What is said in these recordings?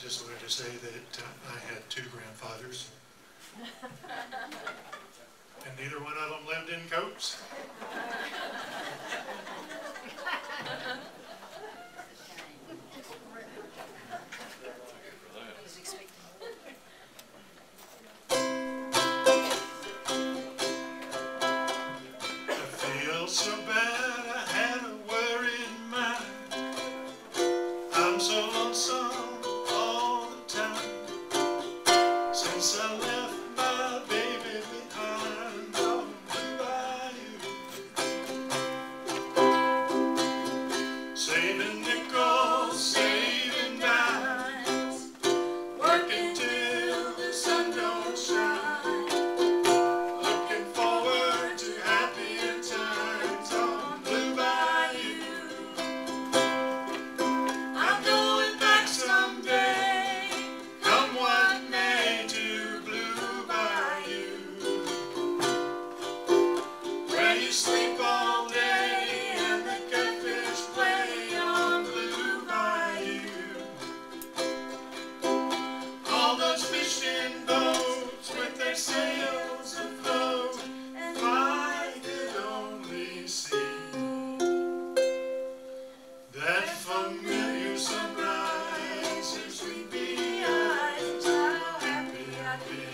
just wanted to say that I had two grandfathers, and neither one of them lived in coats. So bad I had a worried mind. I'm so lonesome all the time since I left my baby behind on the bayou. Saving nickels, saving dimes, working till the sun don't shine, looking forward to happier times on Blue Bayou. I'm going back someday, come what may, to Blue Bayou, where you sleep all day and the catfish play on Blue Bayou. All those fishing boats with their sails afloat, and I could only see that familiar sunrise, your sweet beady eyes, how happy I'd be.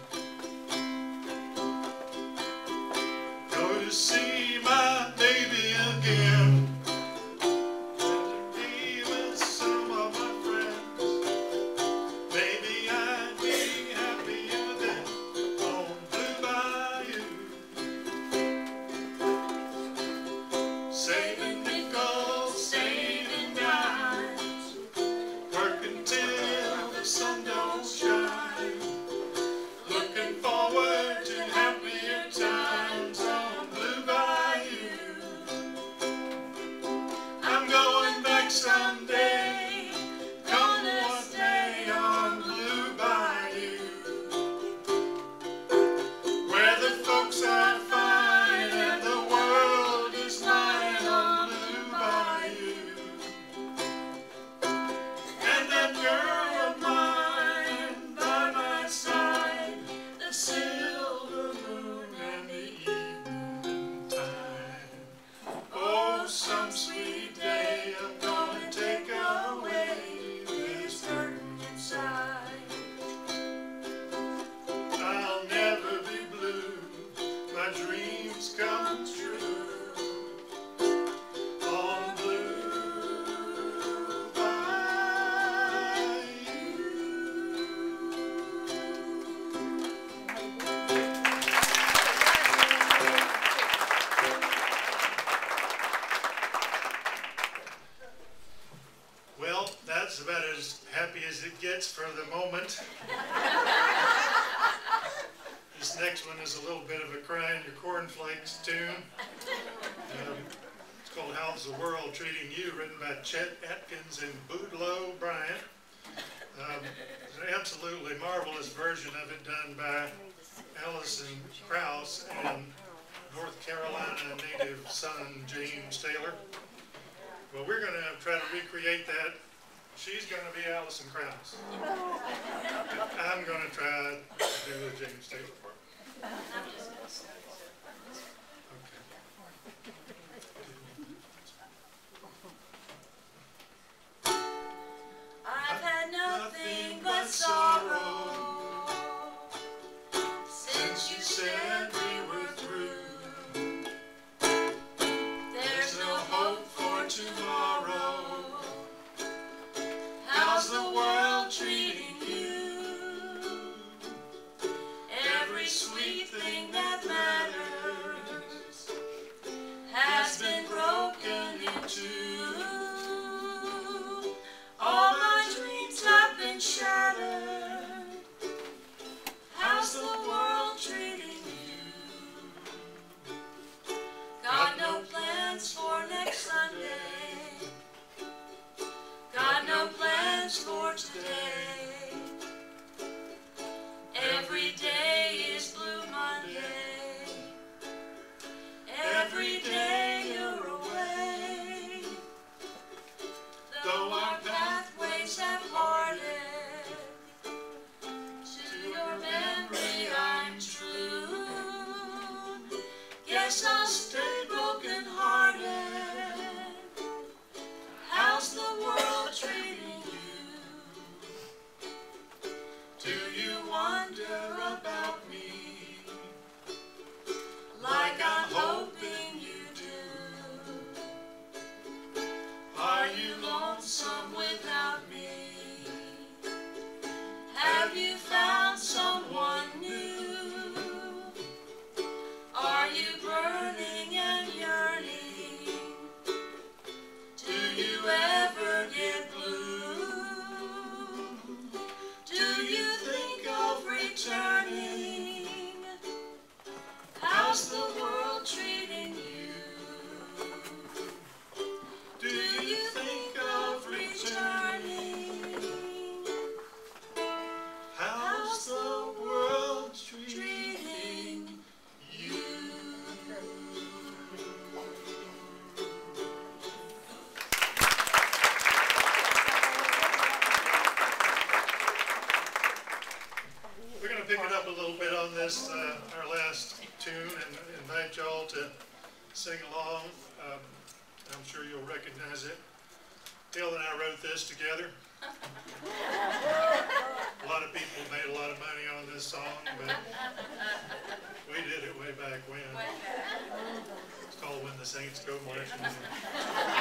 Go to see my baby again, and to be with some of my friends. Maybe I'd be happier then on Blue Bayou. Saving nickels, saving dimes, working till the sun don't shine, looking forward to happier times on Blue Bayou. I'm going back someday, gonna stay on Blue Bayou, where the folks are fine and the world is mine on Blue Bayou. And that girl of mine by my side, the silver moon and the evening time. Oh, some sweet day I'm gonna take away this burden inside. I'll never be blue, my dreams come true on Blue Bayou. Well, that's about as happy as it gets for the moment. This next one is a little bit of a cry in your cornflakes tune. It's called How's the World Treating You, written by Chet Atkins and Boudleaux Bryant. An absolutely marvelous version of it done by Allison Krauss and North Carolina native son James Taylor. Well, we're going to try to recreate that. She's going to be Allison Krauss. I'm going to try to do the James Taylor part. I've had nothing but sorrow Since you said we were through, there's no hope for tomorrow. how's the world treating you? Every sweet thing that matters guess I'll stay broken-hearted. How's the world treating you? Do you wonder about me? Like I'm hoping you do. Are you lonesome without me? Have you found someone new? Are you burning and yearning? Do you ever get blue? Do you think of returning? How's the world treating you? Do you think of returning? How's the world treating you? We're going to pick it up a little bit on this, our last tune, and invite y'all to sing along. I'm sure you'll recognize it. Dail and I wrote this together. A lot of people made a lot of money on this song, but we did it way back when. It's called When the Saints Go Marching In.